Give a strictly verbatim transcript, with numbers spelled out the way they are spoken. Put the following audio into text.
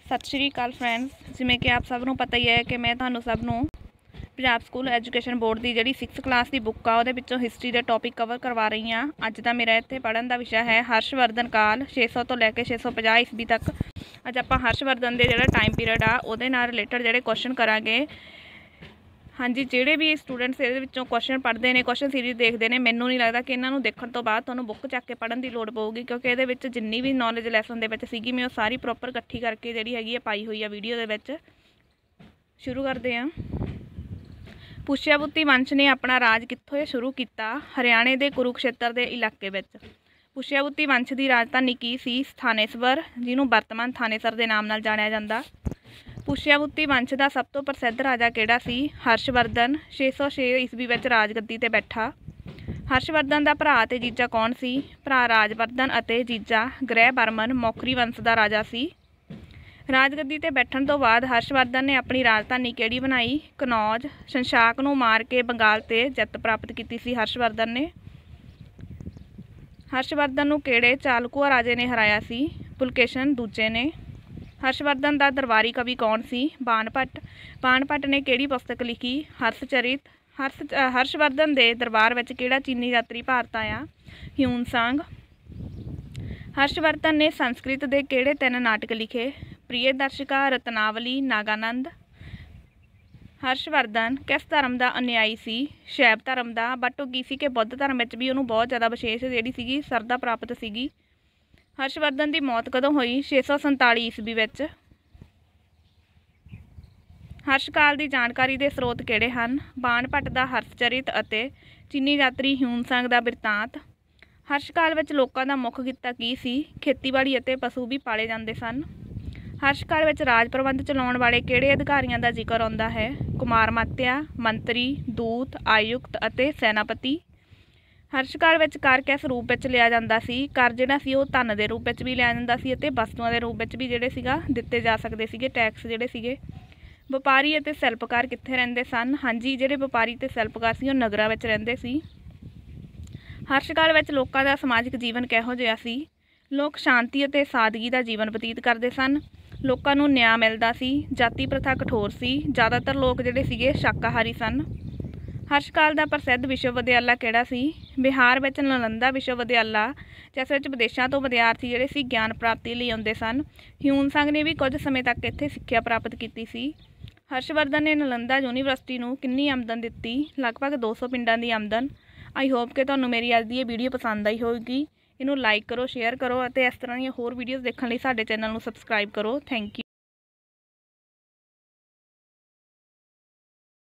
सत श्री अकाल फ्रेंड्स, जिमें कि आप सब नूं पता ही है कि मैं तुहानूं सब नूं पंजाब स्कूल एजुकेशन बोर्ड की जिहड़ी सिक्स क्लास की बुक आ उहदे विच्चों हिस्टरी के टॉपिक कवर करवा रही हाँ। अज का मेरा इत्थे पढ़न का विषय है हर्षवर्धन काल छे सौ तो लैके छे सौ पचास ईस्वी तक। अज आप हर्षवर्धन के जिहड़ा टाइम पीरियड आ उहदे नाल रिलेटेड जिहड़े क्वेश्चन करांगे। हाँ जी, जिहड़े भी स्टूडेंट्स इहदे विच्चों क्वेश्चन पढ़ते हैं, क्वेश्चन सीरीज देखते हैं, मैनूं नहीं लगता कि इन्हों देखने तो बाद तुहानूं बुक चक के पढ़न की लोड़ पऊगी, क्योंकि इहदे विच जिन्नी भी नॉलेज लैसन दे विच सीगी मैं सारी प्रॉपर इकट्ठी करके जिहड़ी हैगी है पाई हुई है वीडियो दे विच। शुरू करते हैं। पुष्यभूति वंश ने अपना राज कित्थों शुरू किया? हरियाणे के कुरुक्षेत्र के इलाके विच। पुष्यभूति वंश की राजधानी की सी? थानेसर, जिन्हों वर्तमान थानेसर के नाम नाल जानिया जांदा। पुष्यभूति वंश का सब तो प्रसिद्ध राजा किहड़ा सी? हर्षवर्धन छे सौ छे ईस्वी में राजगद्दी ते बैठा। हर्षवर्धन का भरा ते जीजा कौन सी? भरा राजवर्धन अते जीजा ग्रहवर्मन मौखरी वंश का राजा सी। राजगद्दी ते बैठण तो बाद हर्षवर्धन ने अपनी राजधानी किहड़ी बनाई? कनौज। शंशाक नूं मार के बंगाल ते जित प्राप्त की सी हर्षवर्धन ने। हर्षवर्धन नूं किहड़े चालुक्य राजे ने हराया सी? पुलकेशन दूजे ने। हर्षवर्धन का दरबारी कवि कौन सी? बाणभट्ट। बाणभट्ट ने किहड़ी पुस्तक लिखी? हर्षचरित। हर्ष हर्षवर्धन के दरबार में किहड़ा चीनी यात्री भारत आया? ह्यूनसांग। हर्षवर्धन ने संस्कृत के किहड़े तीन नाटक लिखे? प्रियदर्शिका, रत्नावली, नागानंद। हर्षवर्धन किस धर्म का अनुयायी सी? शैव धर्म का, बट वो की सी कि बुद्ध धर्म में भी उन्होंने बहुत ज़्यादा विशेष जी सी श्रद्धा प्राप्त सी। हर्षवर्धन की मौत कदों हुई? छे सौ संताली ईस्वी विच। हर्षकाल की जानकारी के स्रोत किहड़े हन? बाणभट्ट का हर्षचरित अते चीनी यात्री ह्यूनसांग का बिरतांत। हर्षकाल में लोगों का मुख किੱਤਾ की सी? खेतीबाड़ी अते पशु भी पाले जाते सन। हर्षकाल में राज प्रबंध चलाउण वाले किहड़े अधिकारियों का जिक्र आउंदा है? कुमारमात्या, मंत्री, दूत, आयुक्त अते सैनापति। हर्षकाल में कर किस रूप में लिया जाता सी? कर जिहड़ा सी वो धन के रूप में भी लिया जाता सी अते वस्तुओं के रूप में भी जिहड़े सीगा दिते जा सकते सीगे टैक्स जिहड़े सीगे। व्यापारी अते शिल्पकार कित्थे रहिंदे सन? हाँ जी, जिहड़े व्यापारी ते शिल्पकार सी वो नगरां विच रहिंदे सी। हर्षकाल में लोगों का समाजिक जीवन किहो जिहा सी? लोग शांति अते सादगी का जीवन बतीत करते सन। लोगों नूं न्याय मिलदा सी। जाति प्रथा कठोर सी। ज़्यादातर लोग जिहड़े सीगे शाकाहारी सन। हर्षकाल का प्रसिद्ध विश्वविद्यालय किहड़ा सी? बिहार में नालंदा विश्वविद्यालय, जिस विच विदेशों तो विद्यार्थी जिहड़े सी ज्ञान प्राप्ति लई आउंदे सन। ह्यूनसांग ने भी कुछ समय तक इत्थे सिक्ख्या प्राप्त की सी। हर्षवर्धन ने नालंदा यूनीवर्सिटी नूं कितनी आमदन दित्ती? लगभग दो सौ पिंडां की आमदन। आई होप कि तुहानूं मेरी अज दी वीडियो पसंद आई होगी। इनू लाइक करो, शेयर करो और इस तरह दी होर वीडियोज़ देखने लई साडे चैनल नूं सबसक्राइब करो। Thank you.